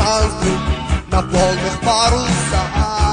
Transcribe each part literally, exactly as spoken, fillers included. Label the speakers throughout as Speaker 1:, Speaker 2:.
Speaker 1: странствий на полных парусах.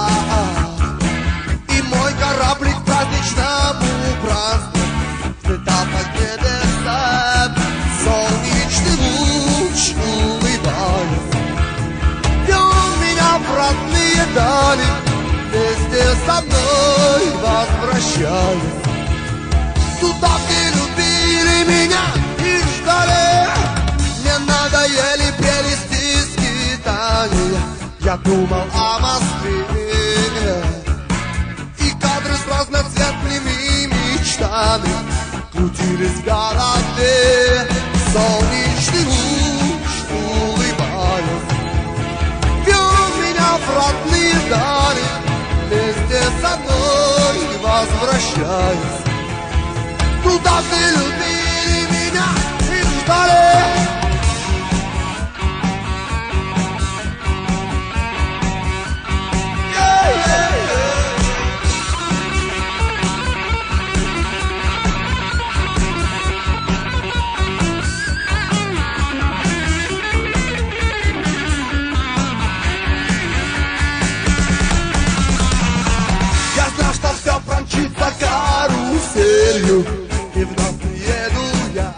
Speaker 1: И мой кораблик в праздничном убранстве взлетал под небеса. Солнечный луч, улыбаясь, вел меня в родные дали, вместе со мной возвращаясь туда, где любили меня и ждали. Мне надоели прелести скитания, я думал о Москве, и кадры с разноцветными мечтами крутились в голове. Солнечный луч, улыбаясь, вел меня в родные дали, вместе со мной возвращаясь туда, где любили меня и ждали. Я знал, что все промчится каруселью, и вновь приеду я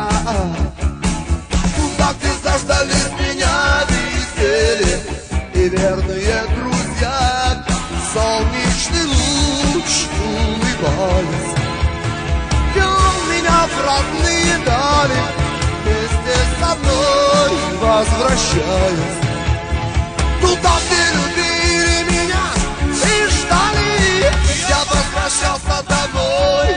Speaker 1: туда, где заждались меня веселье и верные друзья. Солнечный луч, улыбаясь, вел меня в родные дали, вместе со мной возвращаясь туда, где любили меня и ждали. Я возвращался домой,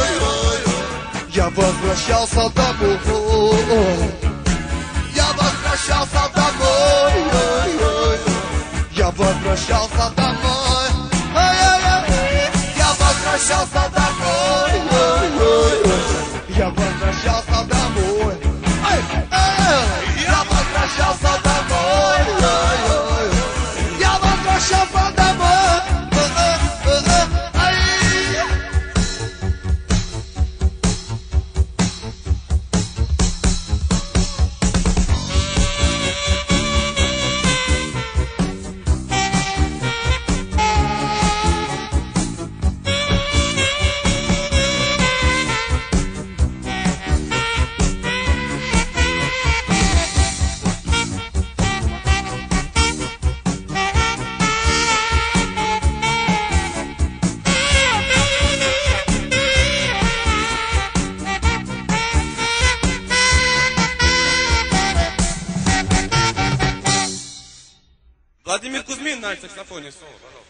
Speaker 1: я возвращался домой, я возвращался домой, я возвращался домой, я возвращался домой, я возвращался домой, я возвращался домой, я возвращался домой.
Speaker 2: Владимир Кузьмин на саксофоне соло, пожалуйста.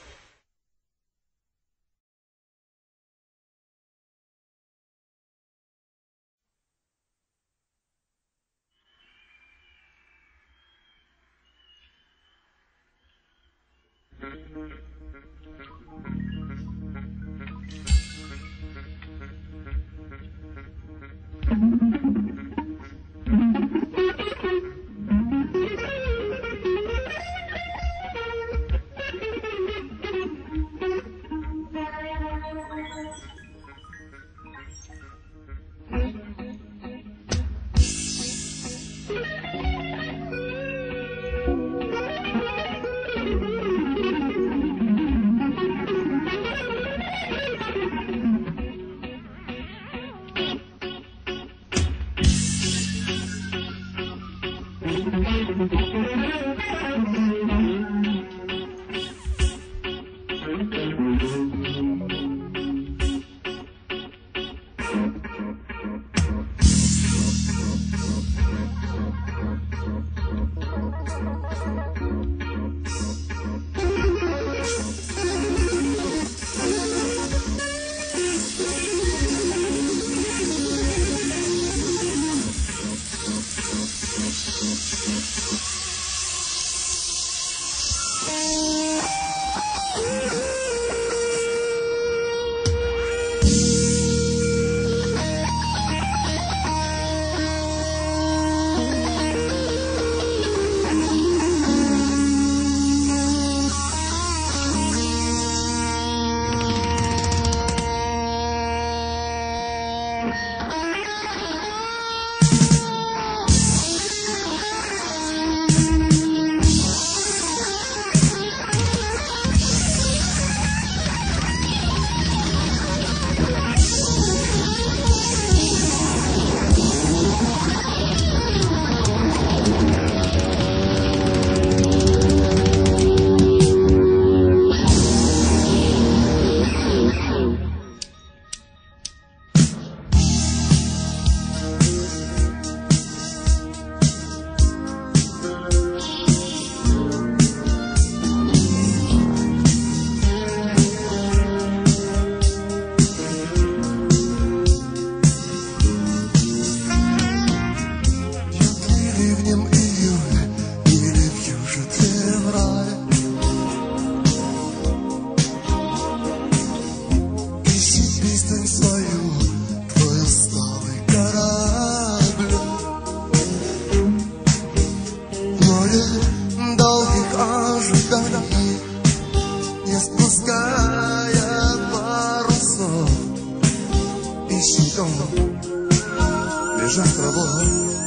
Speaker 1: После долгих ожиданий, не спуская парусов, и щитом лежат травой.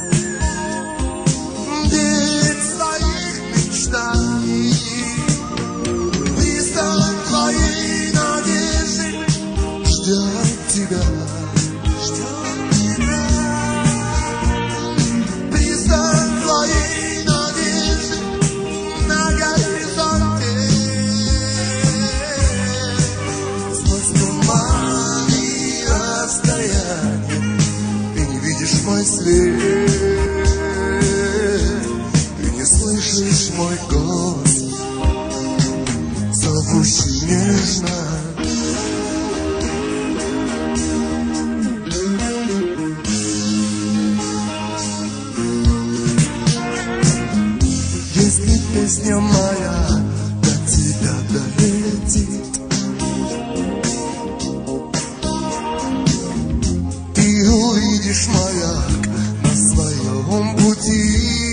Speaker 1: День своих мечтаний, пристань твоей надежды ждет тебя. Мой свет, ты не слышишь мой голос, зовущий нежно. Если песня моя до тебя долетит, ты увидишь маяк на своем пути.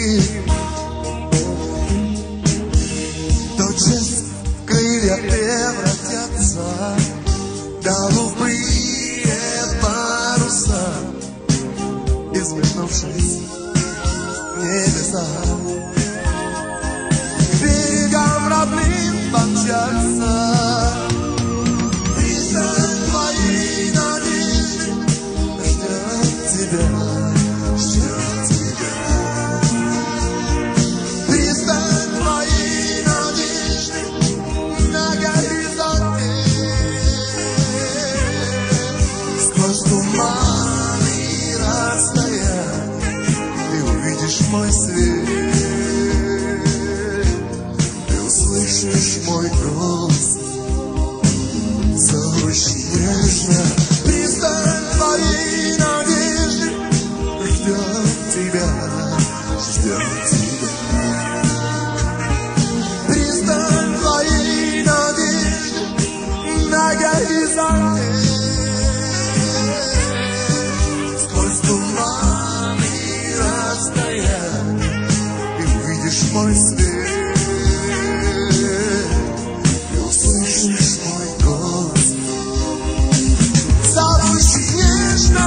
Speaker 1: Тотчас в крылья превратятся голубые паруса, извернувшись в небеса. К берегам родным помчатся. Пристань твоей надежды ждет тебя, ждет тебя. Пристань твоей надежды на горизонте. Сквозь туманы и расстояния ты увидишь мой свет, ты услышишь мой голос, зовущий нежно. Пристань твоей надежды ждет тебя, ждет тебя. Пристань твоей надежды на горизонте. Сквозь туманы и расстояния ты увидишь мой свет, ты услышишь мой голос, зовущий нежно.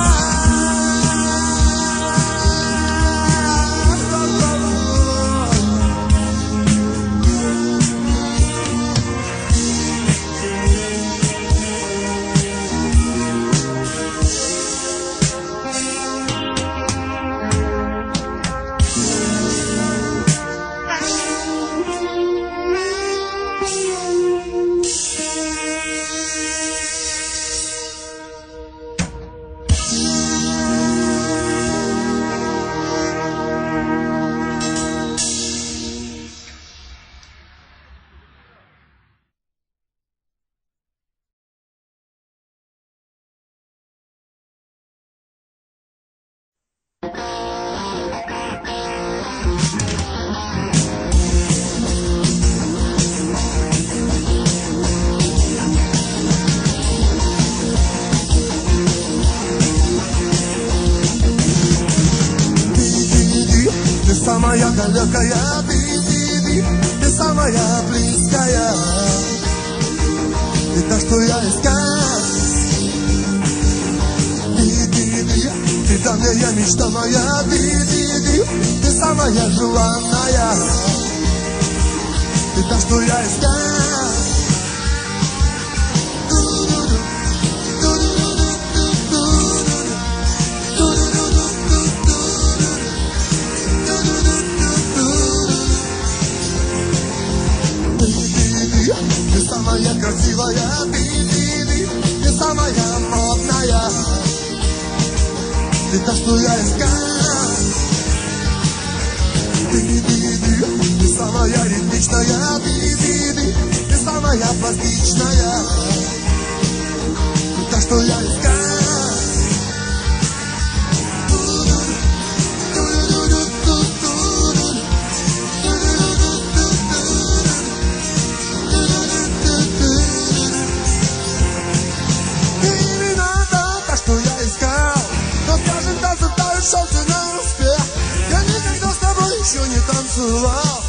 Speaker 1: Ты самая далекая, ты, ты, ты, ты самая близкая. Ты та, что я искал. Ты, ты, ты, ты давняя мечта моя. Ты, ты, ты, ты самая желанная. Ты та, что я искал. Ты самая красивая, ты, ты, ты, ты самая модная. Ты та, что я искал. Ты, ты, ты, ты самая ритмичная, ты, ты, ты, ты самая пластичная. Ты та, что я искал. Шел ты на успех, я никогда с тобой еще не танцевал.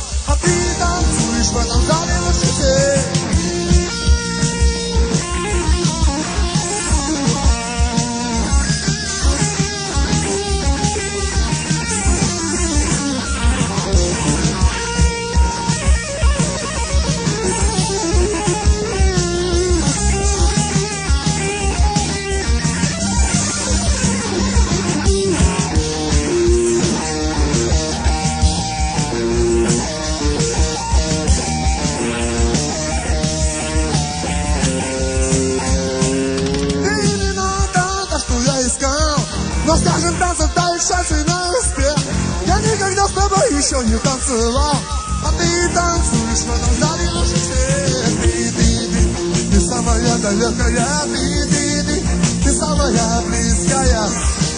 Speaker 1: еще не танцевал, а ты танцуешь в этом зале лучше всех. Ты, ты, ты, ты самая далекая, ты, ты, ты, ты самая близкая.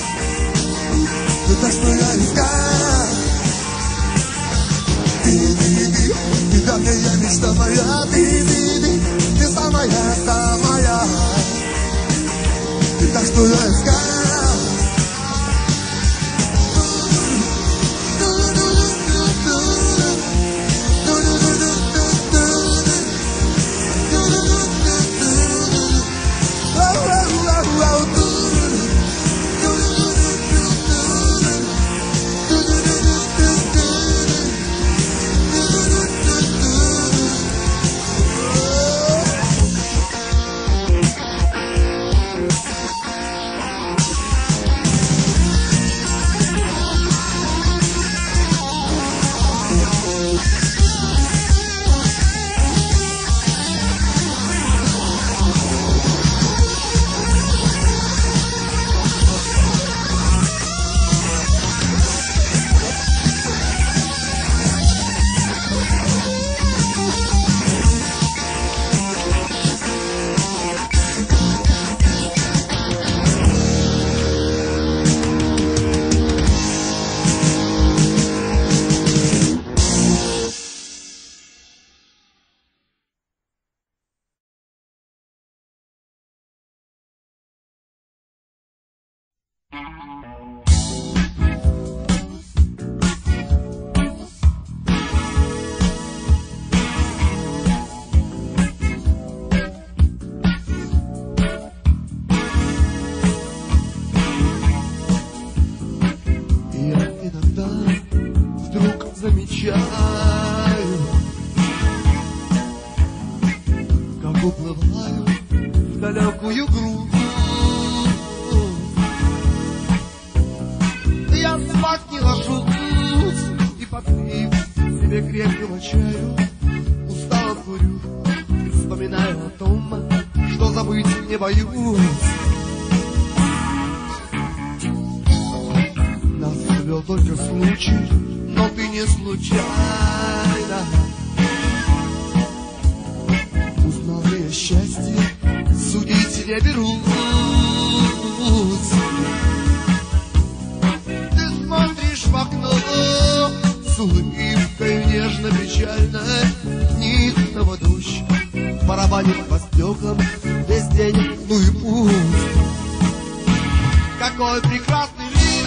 Speaker 1: Ты та, что я искал. Ты, ты, ты, ты давняя мечта моя, ты, ты, ты, ты самая, самая. Ты та, что я искал. Уплываю в далекую грудь. Я спать не ложусь и попив себе крепкого чаю, устало курю, вспоминаю о том, что забыть не боюсь. Нас свел только случай, но ты не случайно. Счастье судить не берусь. Ты смотришь в окно с улыбкой нежно-печальной, никого дождь барабанит по стеклам весь день, ну и пусть. Какой прекрасный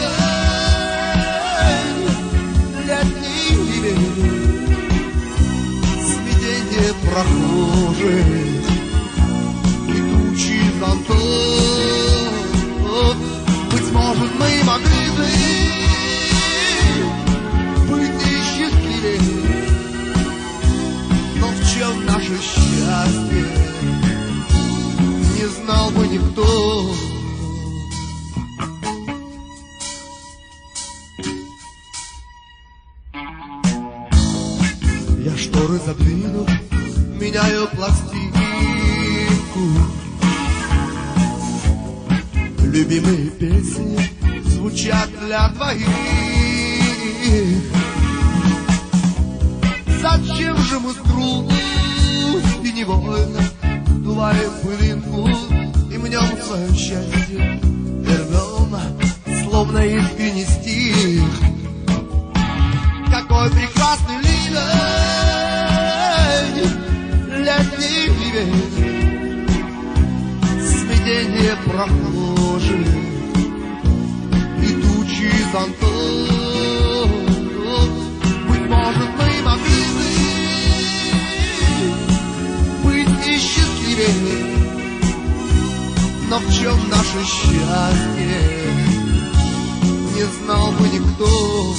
Speaker 1: день, летний день, смятение прохожих. Зонтов. Быть может, мы могли бы быть и счастливее, но в чем наше счастье, не знал бы никто. Я шторы задвину, меняю пластинку. Любимые песни звучат для двоих. Зачем же мы с грустью невольно дуваем пылинку и мнем свое счастье, рвем, словно искренний стих. Какой прекрасный день, летний вечер, смятение прохожих и тучи зонтов. Быть может, мы могли бы быть и счастливее, но в чем наше счастье, не знал бы никто.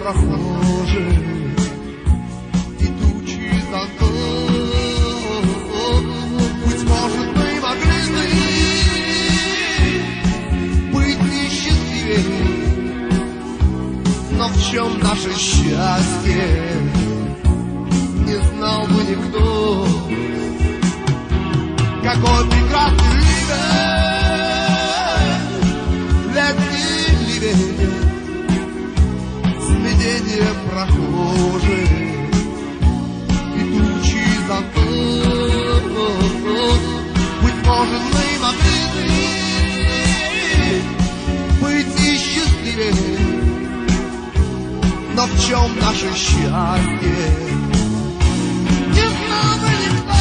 Speaker 1: прохожий, идущий за тобой. Быть может, мы могли бы быть несчастливее, но в чем наше счастье, не знал бы никто. Какой прекрасный ливень, летний ливень, смятение прохожий, идущий за тобой. Быть может, мы могли быть и счастливее, но в чем наше счастье, не знал бы никто.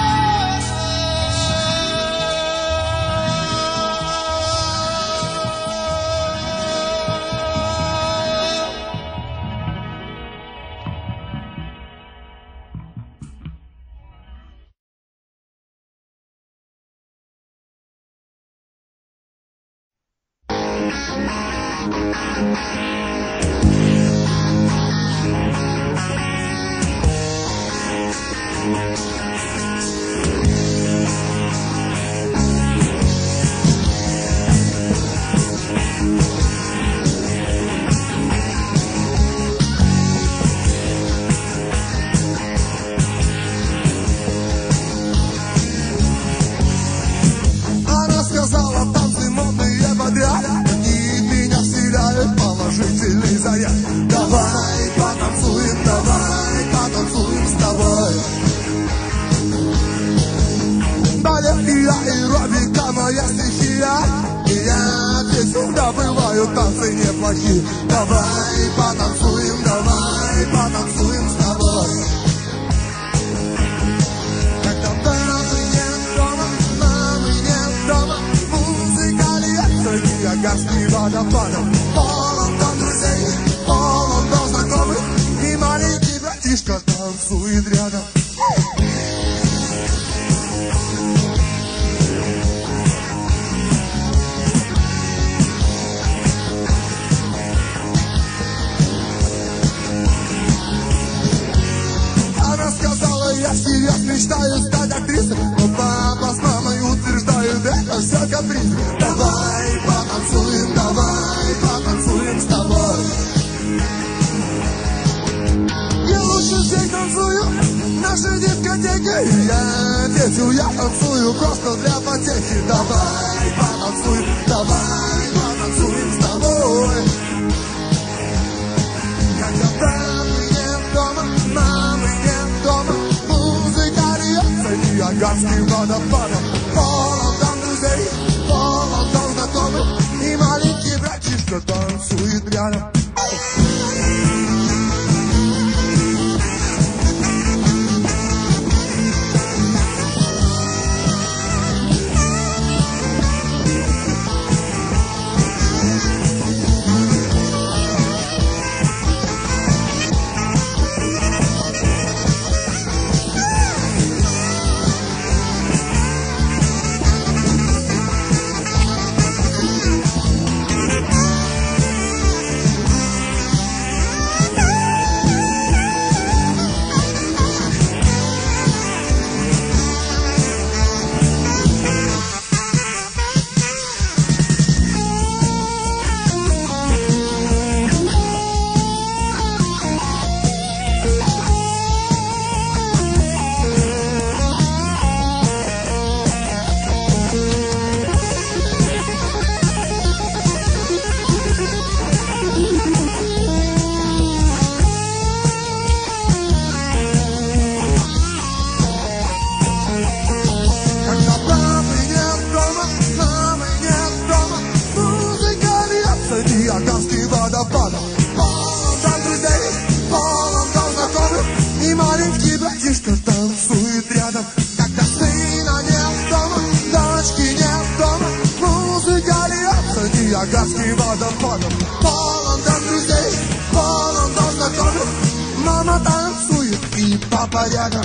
Speaker 1: Она сказала, танцы модные подряд, они меня вселяют положительный заряд. Давай потанцуем, давай потанцуем с тобой. Балет и аэробика моя стихия, и я здесь всегда бываю, танцы неплохие. Давай потанцуем, давай потанцуем с тобой. Когда мамы нет дома, мамы нет дома, музыка льется ниагарским водопадом. Полон дом друзей, полон дом знакомых, и маленький братишка танцует рядом. Она сказала, я всерьез мечтаю стать актрисой, но папа с мамой утверждают, это все каприз. Давай потанцуем, давай потанцуем с тобой. Я лучше всех танцую в нашей дискотеке, и я песню я танцую просто для потехи. Давай потанцуем, давай потанцуем с тобой. Когда папы нет дома, мамы нет дома, музыка льется ниагарским водопадом. Полон там друзей, полон там знакомых, и маленький братишка танцует рядом. Ниагарский водопадом. Полон там друзей, полон там знакомых, и маленький братишка танцует рядом. Когда сына нет дома, дочки нет дома, музыка льется ниагарским водопадом. Полон там друзей, полон там знакомых, мама танцует и папа рядом.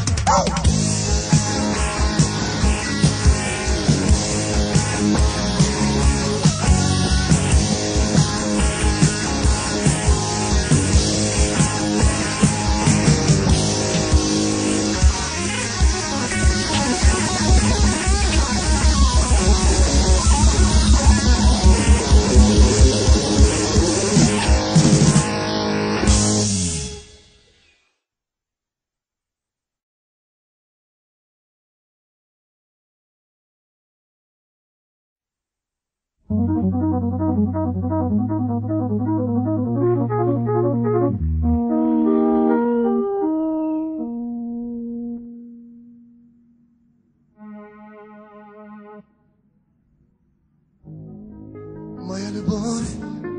Speaker 1: Моя любовь,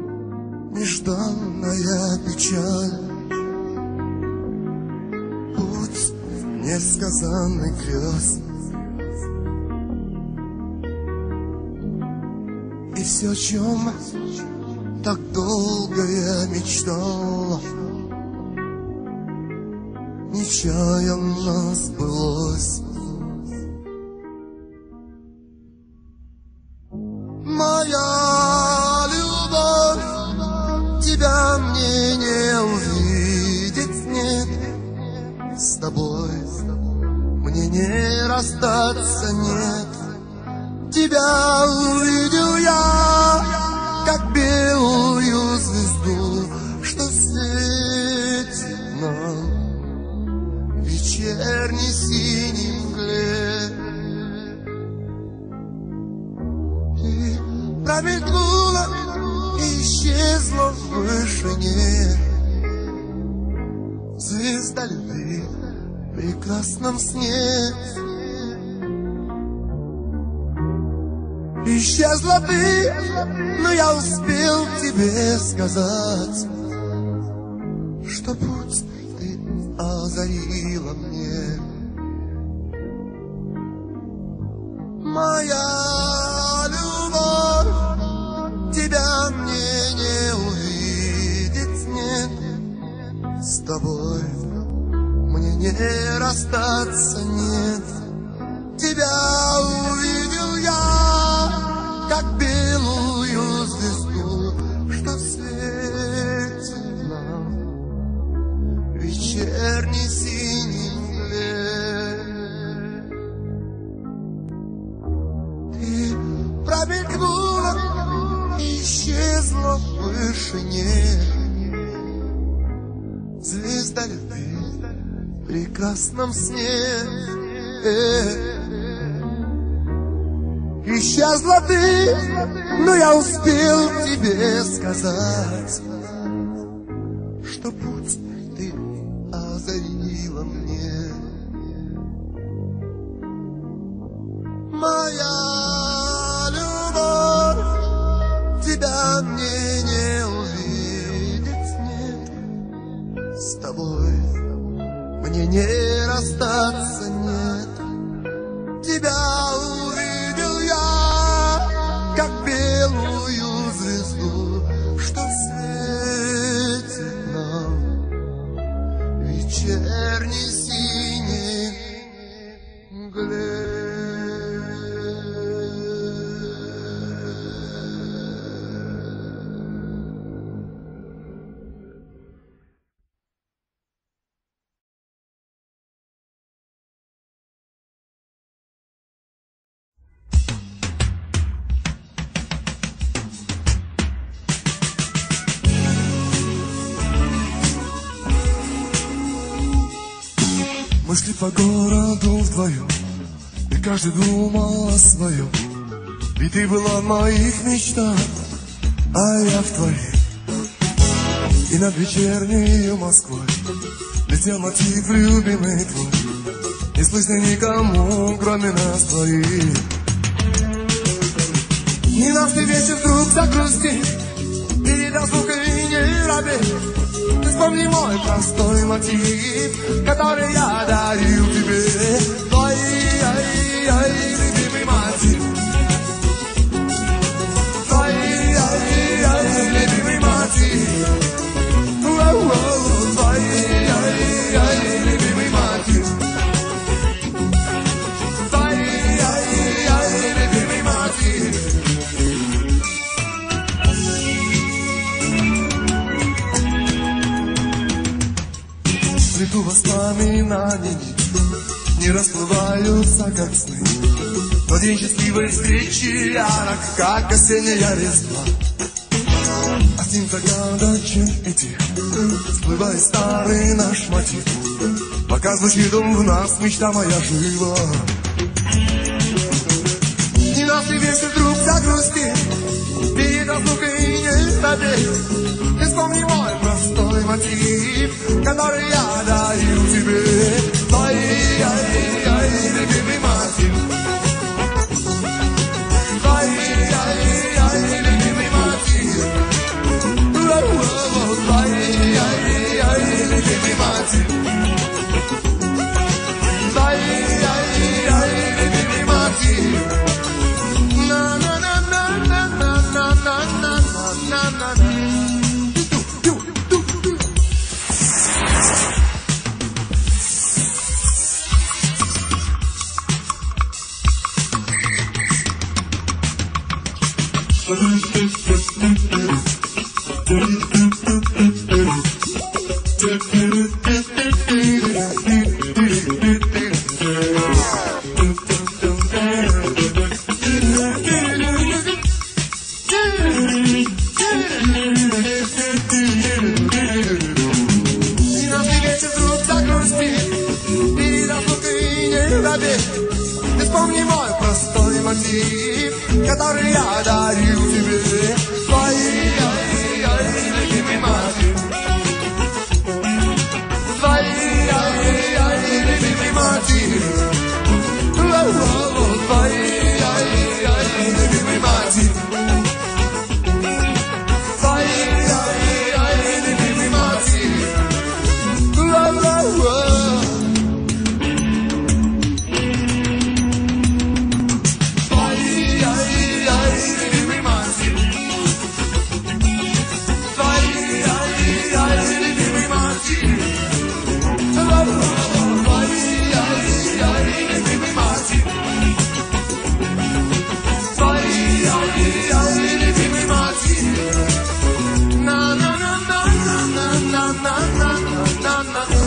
Speaker 1: нежданная печаль, путь несказанных грез. И все, о чем так долго я мечтала, нечаянно сбылось. Моя любовь, тебя мне не увидеть, нет. С тобой мне не расстаться, нет. Тебя увидел я, как белую звезду, что светит нам в вечерней синей мгле. Ты промелькнула и исчезла в вышине. Звезда любви в прекрасном сне. Исчезла ты, но я успел тебе сказать, что путь ты озарила мне. Моя любовь, тебя мне не увидеть, нет. С тобой мне не расстаться, нет. Тебя увидел я, как белую звезду, что светит нам в вечерней синей мгле. Ты промелькнула и исчезла в вышине. Звезда любви в прекрасном сне. Исчезла ты, но я успел тебе сказать, что путь ты озарила мне. Моя любовь, тебя мне не увидеть, нет. С тобой мне не расстаться, нет. Тебя увидел я, как белую звезду, что светит нам в вечерней синей мгле. Мы шли по городу вдвоем, и каждый думал о своем. Ведь ты была в моих мечтах, а я в твоих. И над вечерней Москвой летел мотив любимый твой, не слышно никому, кроме нас двоих. И наш вечер вдруг загрустил, передал звук и не робей. Ты вспомни мой простой мотив, который я дарил тебе. Твой, ай, ай, любимый мотив. Твой, ай, ай, любимый мотив. Твой, ай, ай, любимый мотив. Твой, ай, ай, любимый мотив. Свету воспоминаний не расплываются, как сны. Но день счастливой встречи ярок, как осенняя резьба. А с ним загадочен и тих, всплывает старый наш мотив. Пока звучит он в нас, мечта моя жива. И нас и вечер вдруг загрустил, передал разлукой не побед. И вспомни мой простой мотив, который я дарил тебе. Твои, ай, ай, любимый мотив. Твои, ай, ай, любимый мотив. Твои, ай, ай, любимый мотив. Твои, ай, ай, любимый мотив. На на на на на на на на на на на. И вспомни мой простой мотив, который я дарил тебе. Твои, ай, ай, любимый мотив. Твои, ай, ай, любимый мотив. Твои, ай, ай, любимый мотив. Твои, ай, ай, любимый мотив. Na na na na na na na na na na.